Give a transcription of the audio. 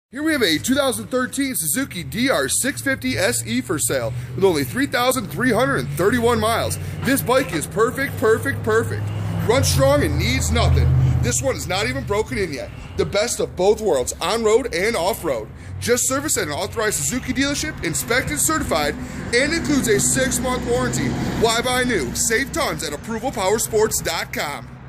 Here we have a 2013 Suzuki DR650SE for sale with only 3,331 miles. This bike is perfect. Runs strong and needs nothing. This one is not even broken in yet. The best of both worlds, on-road and off-road. Just serviced at an authorized Suzuki dealership, inspected, certified, and includes a 6-month warranty. Why buy new? Save tons at ApprovalPowersports.com.